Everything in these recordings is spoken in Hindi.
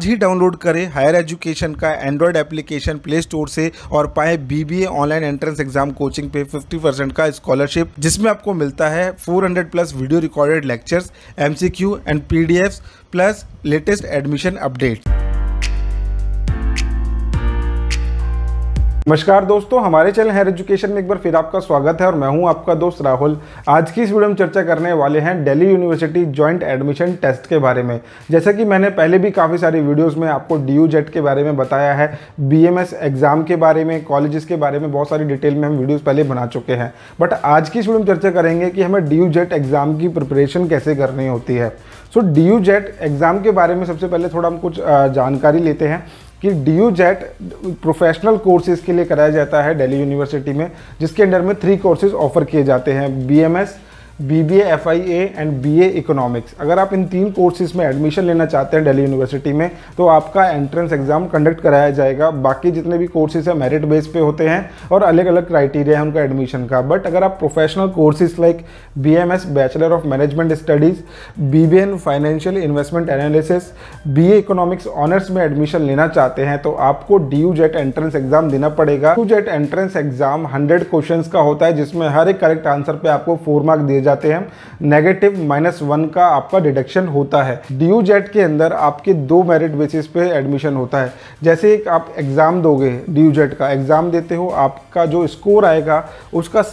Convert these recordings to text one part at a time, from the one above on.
आज ही डाउनलोड करें हायर एजुकेशन का एंड्रॉयड एप्लीकेशन प्ले स्टोर से और पाएं BBA online entrance exam coaching पे 50% का स्कॉलरशिप, जिसमें आपको मिलता है 400 plus video recorded lectures, MCQ and PDFs plus latest admission update. नमस्कार दोस्तों, हमारे चैनल हायर एजुकेशन में एक बार फिर आपका स्वागत है और मैं हूं आपका दोस्त राहुल। आज की इस वीडियो में चर्चा करने वाले हैं Delhi university joint admission test के बारे में। जैसा कि मैंने पहले भी काफ़ी सारी वीडियोस में आपको DU जेट के बारे में बताया है, BMS एग्जाम के बारे में, कॉलेजेस के बारे में बहुत सारी डिटेल में हम वीडियोज़ पहले बना चुके हैं। बट आज की इस वीडियो में चर्चा करेंगे कि हमें DU जेट एग्जाम की प्रिपरेशन कैसे करनी होती है। DU जेट एग्जाम के बारे में सबसे पहले थोड़ा हम कुछ जानकारी लेते हैं कि DU जेट प्रोफेशनल कोर्सेज के लिए कराया जाता है दिल्ली यूनिवर्सिटी में, जिसके अंडर में 3 कोर्सेज ऑफर किए जाते हैं, BMS, BBA FIA and BA economics. अगर आप इन 3 कोर्सेज में एडमिशन लेना चाहते हैं दिल्ली यूनिवर्सिटी में तो आपका एंट्रेंस एग्जाम कंडक्ट कराया जाएगा। बाकी जितने भी कोर्सेज हैं मेरिट बेस पे होते हैं और अलग अलग क्राइटेरिया है उनका एडमिशन का। बट अगर आप professional courses like BMS bachelor of management studies, BBA in financial investment analysis, BA economics honours में एडमिशन लेना चाहते हैं तो आपको DU जेट एंट्रेंस एग्जाम देना पड़ेगा। DU JAT entrance exam 100 question का होता है, जिसमें हर एक करेक्ट आंसर पे आपको 4 मार्क दिए जाते हैं। नेगेटिव -1 का आपका डिडक्शन होता है। DU जेट के अंदर आपके 2 मेरिट बेसिस पे एडमिशन होता है। जैसे एक आप एग्जाम दोगे, DU जेट का एग्जाम देते हो, आपका जो स्कोर आएगा उसका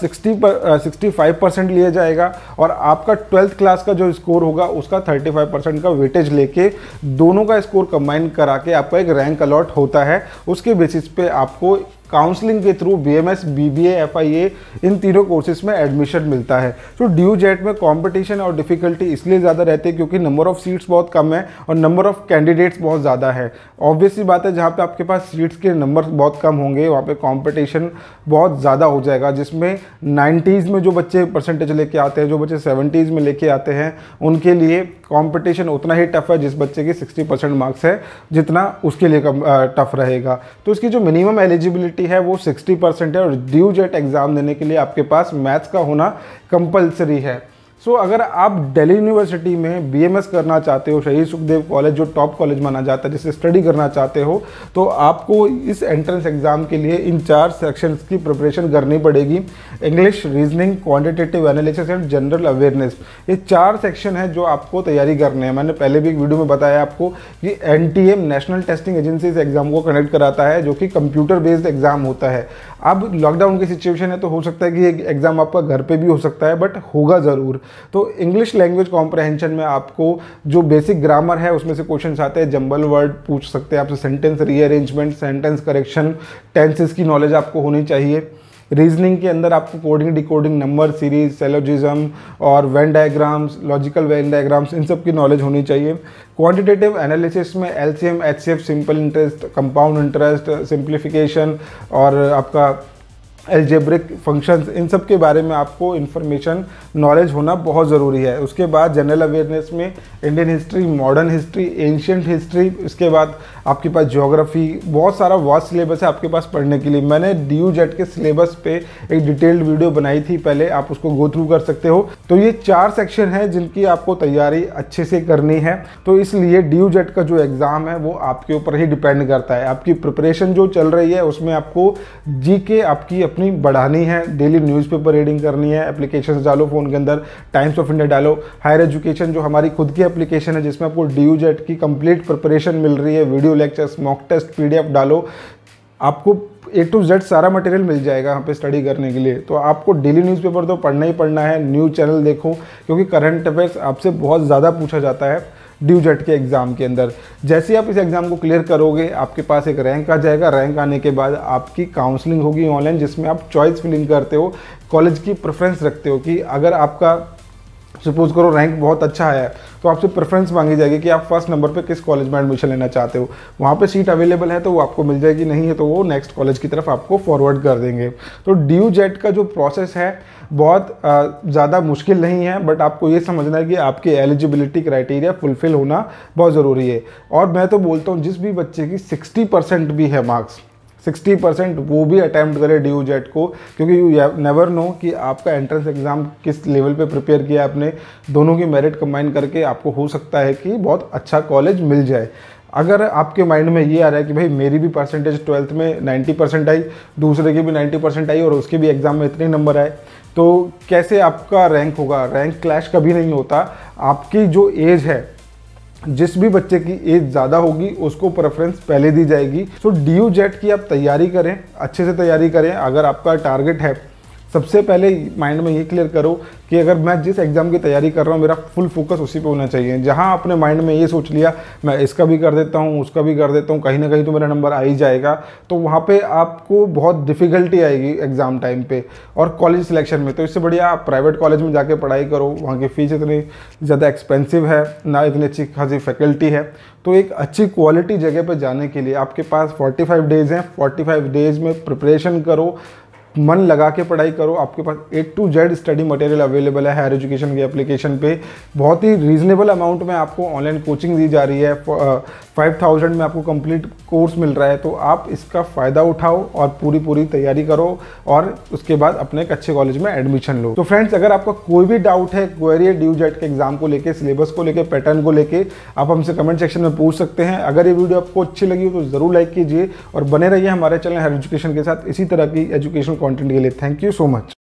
65% लिया जाएगा और आपका 12th क्लास का जो स्कोर होगा उसका 35% का वेटेज लेके दोनों का स्कोर कंबाइन करा के आपका एक रैंक अलॉट होता है। उसके बेसिस पे आपको काउंसलिंग के थ्रू BMS, BBA, FIA इन तीनों कोर्सेज में एडमिशन मिलता है। DU जेट में कंपटीशन और डिफिकल्टी इसलिए ज़्यादा रहती है क्योंकि नंबर ऑफ सीट्स बहुत कम है और नंबर ऑफ कैंडिडेट्स बहुत ज़्यादा है। ऑब्वियस सी बात है, जहाँ पे आपके पास सीट्स के नंबर बहुत कम होंगे वहाँ पे कंपटीशन बहुत ज़्यादा हो जाएगा, जिसमें 90s में जो बच्चे परसेंटेज लेके आते हैं, जो बच्चे 70s में लेके आते हैं, उनके लिए कंपटीशन उतना ही टफ है जिस बच्चे की 60% मार्क्स है, जितना उसके लिए टफ रहेगा। तो इसकी जो मिनिमम एलिजिबिलिटी है वो 60% है और DU जेट एग्जाम देने के लिए आपके पास मैथ्स का होना कंपलसरी है। अगर आप दिल्ली यूनिवर्सिटी में BMS करना चाहते हो, शहीद सुखदेव कॉलेज जो टॉप कॉलेज माना जाता है, जिससे स्टडी करना चाहते हो, तो आपको इस एंट्रेंस एग्जाम के लिए इन 4 सेक्शंस की प्रिपरेशन करनी पड़ेगी। English, reasoning, quantitative analysis and general awareness, ये 4 सेक्शन है जो आपको तैयारी करने हैं। मैंने पहले भी एक वीडियो में बताया आपको कि NTM नेशनल टेस्टिंग एजेंसी इस एग्जाम को कंडक्ट कराता है, जो कि कंप्यूटर बेस्ड एग्जाम होता है। अब लॉकडाउन की सिचुएशन है तो हो सकता है कि ये एग्जाम आपका घर पे भी हो सकता है, बट होगा ज़रूर। तो इंग्लिश लैंग्वेज कॉम्प्रहेंशन में आपको जो बेसिक ग्रामर है उसमें से क्वेश्चंस आते हैं, जंबल वर्ड पूछ सकते हैं आपसे, sentence rearrangement, sentence correction, tenses की नॉलेज आपको होनी चाहिए। रीजनिंग के अंदर आपको coding, decoding, number series, syllogism और Venn diagrams, logical Venn diagrams, इन सब की नॉलेज होनी चाहिए। क्वांटिटेटिव एनालिसिस में LCM, HCF, simple interest, compound interest, simplification और आपका एल्जेब्रिक फंक्शंस, इन सब के बारे में आपको इन्फॉर्मेशन नॉलेज होना बहुत ज़रूरी है। उसके बाद जनरल अवेयरनेस में Indian history, modern history, ancient history, इसके बाद आपके पास ज्योग्राफी, बहुत सारा वास्ट सिलेबस है आपके पास पढ़ने के लिए। मैंने DU जेट के सिलेबस पे एक डिटेल्ड वीडियो बनाई थी पहले, आप उसको गो थ्रू कर सकते हो। तो ये 4 सेक्शन है जिनकी आपको तैयारी अच्छे से करनी है। तो इसलिए DU जेट का जो एग्ज़ाम है वो आपके ऊपर ही डिपेंड करता है। आपकी प्रिपरेशन जो चल रही है उसमें आपको GK आपकी अपनी बढ़ानी है, डेली न्यूज़पेपर रीडिंग करनी है, एप्लीकेशंस डालो फ़ोन के अंदर, टाइम्स ऑफ इंडिया डालो, हायर एजुकेशन जो हमारी खुद की एप्लीकेशन है जिसमें आपको DU जेट की कंप्लीट प्रिपरेशन मिल रही है, video lectures, mock test, PDF डालो, आपको A to Z सारा मटेरियल मिल जाएगा यहाँ पे स्टडी करने के लिए। तो आपको डेली न्यूज़पेपर तो पढ़ना ही पढ़ना है, न्यूज़ चैनल देखो क्योंकि करंट अफेयर्स आपसे बहुत ज़्यादा पूछा जाता है DU जेट के एग्ज़ाम के अंदर। जैसे आप इस एग्ज़ाम को क्लियर करोगे आपके पास एक रैंक आ जाएगा। रैंक आने के बाद आपकी काउंसलिंग होगी ऑनलाइन, जिसमें आप चॉइस फिलिंग करते हो, कॉलेज की प्रेफरेंस रखते हो कि अगर आपका सपोज करो रैंक बहुत अच्छा आया है तो आपसे प्रेफरेंस मांगी जाएगी कि आप फर्स्ट नंबर पे किस कॉलेज में एडमिशन लेना चाहते हो। वहाँ पे सीट अवेलेबल है तो वो आपको मिल जाएगी, नहीं है तो वो नेक्स्ट कॉलेज की तरफ आपको फॉरवर्ड कर देंगे। तो DU जेट का जो प्रोसेस है बहुत ज़्यादा मुश्किल नहीं है, बट आपको ये समझना है कि आपकी एलिजिबिलिटी क्राइटेरिया फुलफिल होना बहुत ज़रूरी है। और मैं तो बोलता हूँ जिस भी बच्चे की 60% भी है मार्क्स, 60% वो भी अटैम्प्ट करे DU जेट को, क्योंकि यू नेवर नो कि आपका एंट्रेंस एग्ज़ाम किस लेवल पे प्रिपेयर किया आपने। दोनों की मेरिट कंबाइन करके आपको हो सकता है कि बहुत अच्छा कॉलेज मिल जाए। अगर आपके माइंड में ये आ रहा है कि भाई मेरी भी परसेंटेज 12th में 90% आई, दूसरे की भी 90% आई और उसके भी एग्ज़ाम में इतने नंबर आए, तो कैसे आपका रैंक होगा? रैंक क्लैश कभी नहीं होता। आपकी जो एज है, जिस भी बच्चे की एज ज़्यादा होगी उसको प्रेफरेंस पहले दी जाएगी। सो DU जेट की आप तैयारी करें, अच्छे से तैयारी करें। अगर आपका टारगेट है, सबसे पहले माइंड में ये क्लियर करो कि अगर मैं जिस एग्ज़ाम की तैयारी कर रहा हूँ मेरा फुल फोकस उसी पे होना चाहिए। जहाँ आपने माइंड में ये सोच लिया मैं इसका भी कर देता हूँ, उसका भी कर देता हूँ, कहीं ना कहीं तो मेरा नंबर आ ही जाएगा, तो वहाँ पे आपको बहुत डिफ़िकल्टी आएगी एग्ज़ाम टाइम पे और कॉलेज सिलेक्शन में। तो इससे बढ़िया आप प्राइवेट कॉलेज में जाके पढ़ाई करो, वहाँ की फ़ीस इतनी ज़्यादा एक्सपेंसिव है ना, इतनी अच्छी खासी फैकल्टी है। तो एक अच्छी क्वालिटी जगह पर जाने के लिए आपके पास 45 डेज़ हैं। 45 डेज़ में प्रिपरेशन करो, मन लगा के पढ़ाई करो। आपके पास A to Z study material available है हायर एजुकेशन के एप्लीकेशन पे। बहुत ही रीजनेबल अमाउंट में आपको ऑनलाइन कोचिंग दी जा रही है। 5000 में आपको कंप्लीट कोर्स मिल रहा है। तो आप इसका फ़ायदा उठाओ और पूरी तैयारी करो और उसके बाद अपने एक अच्छे कॉलेज में एडमिशन लो। तो फ्रेंड्स, अगर आपका कोई भी डाउट है, क्वेरी है DU जेट के एग्जाम को लेके, सिलेबस को लेके, पैटर्न को लेके, आप हमसे कमेंट सेक्शन में पूछ सकते हैं। अगर ये वीडियो आपको अच्छी लगी हो तो ज़रूर लाइक कीजिए और बने रहिए हमारे चैनल हायर एजुकेशन के साथ इसी तरह की एजुकेशनल कंटेंट के लिए। Thank you so much.